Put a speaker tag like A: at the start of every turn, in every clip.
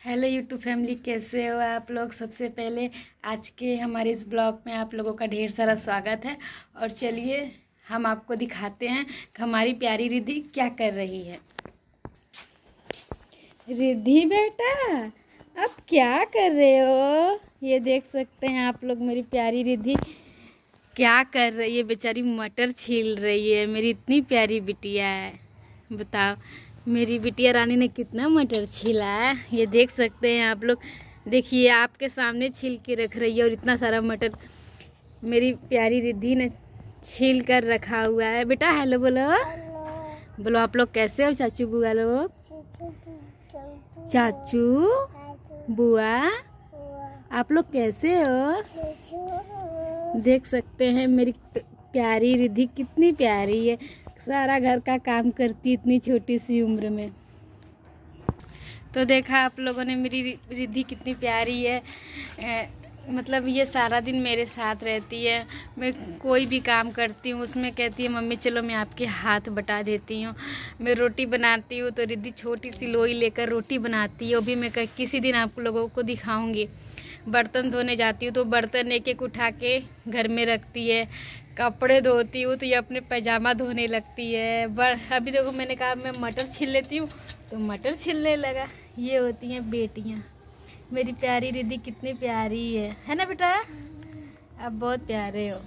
A: Hello YouTube family, कैसे हो आप लोग। सबसे पहले आज के हमारे इस ब्लॉग में आप लोगों का ढेर सारा स्वागत है। और चलिए हम आपको दिखाते हैं कि हमारी प्यारी रिद्धि क्या कर रही है। रिद्धि बेटा, अब क्या कर रहे हो? ये देख सकते हैं आप लोग, मेरी प्यारी रिद्धि क्या कर रही है। बेचारी मटर छील रही है। मेरी इतनी प्यारी बिटिया है, बताओ मेरी बिटिया रानी ने कितना मटर छीला है। ये देख सकते हैं आप लोग, देखिए आपके सामने छील के रख रही है। और इतना सारा मटर मेरी प्यारी रिद्धि ने छील कर रखा हुआ है। बेटा हेलो बोलो। बोलो आप लोग कैसे हो चाचू बुआ लोग? चाचू बुआ आप लोग कैसे हो? देख सकते हैं मेरी प्यारी रिद्धि कितनी प्यारी है। सारा घर का काम करती इतनी छोटी सी उम्र में। तो देखा आप लोगों ने मेरी रिद्धि कितनी प्यारी है। मतलब ये सारा दिन मेरे साथ रहती है। मैं कोई भी काम करती हूँ उसमें कहती है मम्मी चलो मैं आपके हाथ बटा देती हूँ। मैं रोटी बनाती हूँ तो रिद्धि छोटी सी लोई लेकर रोटी बनाती है। वो भी मैं किसी दिन आप लोगों को दिखाऊंगी। बर्तन धोने जाती हूँ तो बर्तन एक एक उठा के घर में रखती है। कपड़े धोती हूँ तो ये अपने पैजामा धोने लगती है। अभी देखो मैंने कहा मैं मटर छील लेती हूँ तो मटर छीलने लगा। ये होती हैं बेटियाँ। मेरी प्यारी रिद्धि कितनी प्यारी है ना बेटा? आप बहुत प्यारे हो।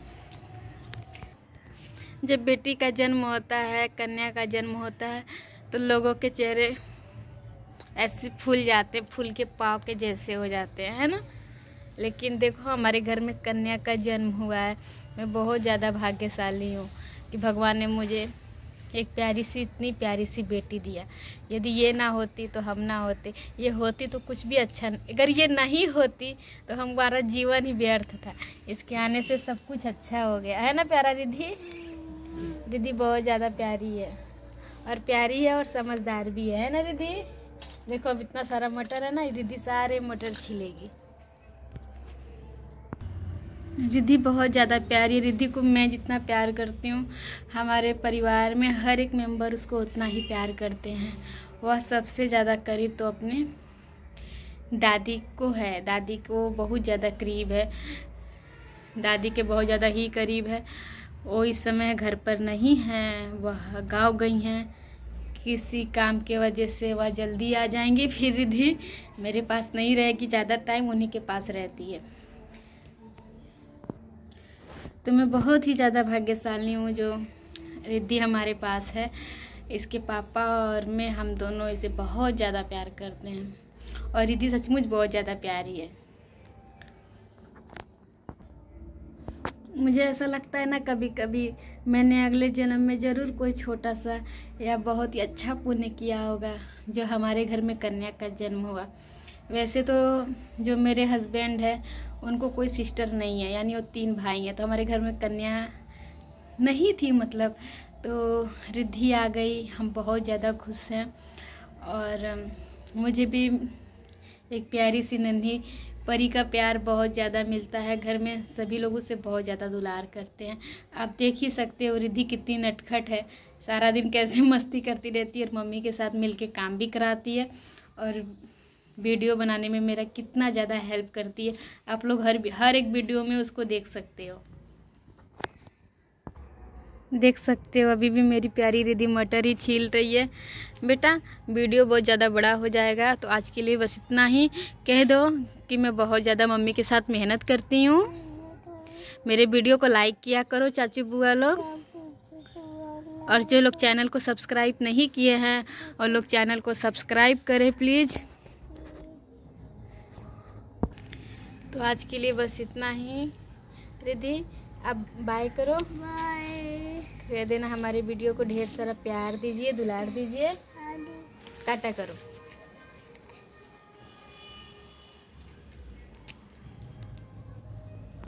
A: जब बेटी का जन्म होता है, कन्या का जन्म होता है तो लोगों के चेहरे ऐसे फूल जाते, फूल के पाँव के जैसे हो जाते हैं, है ना। लेकिन देखो हमारे घर में कन्या का जन्म हुआ है। मैं बहुत ज़्यादा भाग्यशाली हूँ कि भगवान ने मुझे एक प्यारी सी, इतनी प्यारी सी बेटी दिया। यदि ये ना होती तो हम ना होते, ये होती तो कुछ भी अच्छा नहीं। अगर ये नहीं होती तो हमारा जीवन ही व्यर्थ था। इसके आने से सब कुछ अच्छा हो गया, है ना प्यारा रिद्धि? रिद्धि बहुत ज़्यादा प्यारी है और समझदार भी है ना रिद्धि? देखो अब इतना सारा मटर है ना, रिद्धि सारे मटर छिलेगी। रिद्धि बहुत ज़्यादा प्यारी। रिद्धि को मैं जितना प्यार करती हूँ, हमारे परिवार में हर एक मेंबर उसको उतना ही प्यार करते हैं। वह सबसे ज़्यादा करीब तो अपने दादी को है। दादी को बहुत ज़्यादा करीब है। दादी के बहुत ज़्यादा ही करीब है। वो इस समय घर पर नहीं हैं, वह गाँव गई हैं किसी काम के वजह से। वह जल्दी आ जाएंगी। फिर रिद्धि मेरे पास नहीं रहेगी ज़्यादा टाइम, उन्हीं के पास रहती है। तो मैं बहुत ही ज़्यादा भाग्यशाली हूँ जो रिद्धि हमारे पास है। इसके पापा और मैं, हम दोनों इसे बहुत ज़्यादा प्यार करते हैं। और रिद्धि सचमुच बहुत ज़्यादा प्यारी है। मुझे ऐसा लगता है ना, कभी कभी मैंने अगले जन्म में ज़रूर कोई छोटा सा या बहुत ही अच्छा पुण्य किया होगा जो हमारे घर में कन्या का जन्म हुआ। वैसे तो जो मेरे हस्बैंड है उनको कोई सिस्टर नहीं है, यानी वो 3 भाई हैं। तो हमारे घर में कन्या नहीं थी मतलब। तो रिद्धि आ गई, हम बहुत ज़्यादा खुश हैं। और मुझे भी एक प्यारी सी नन्ही परी का प्यार बहुत ज़्यादा मिलता है। घर में सभी लोग उसे बहुत ज़्यादा दुलार करते हैं। आप देख ही सकते हो रिद्धि कितनी नटखट है। सारा दिन कैसे मस्ती करती रहती है और मम्मी के साथ मिलके काम भी कराती है। और वीडियो बनाने में मेरा कितना ज़्यादा हेल्प करती है। आप लोग हर एक वीडियो में उसको देख सकते हो। देख सकते हो अभी भी मेरी प्यारी रिद्धि मटर ही छील रही है। बेटा वीडियो बहुत ज़्यादा बड़ा हो जाएगा तो आज के लिए बस इतना ही। कह दो कि मैं बहुत ज़्यादा मम्मी के साथ मेहनत करती हूँ। मेरे वीडियो को लाइक किया करो चाचू बुआ लोग। और जो लोग चैनल को सब्सक्राइब नहीं किए हैं और लोग चैनल को सब्सक्राइब करें प्लीज़। तो आज के लिए बस इतना ही। रिद्धि अब बाय करो। बाय कह देना। हमारे वीडियो को ढेर सारा प्यार दीजिए, दुलार दीजिए। टाटा करो।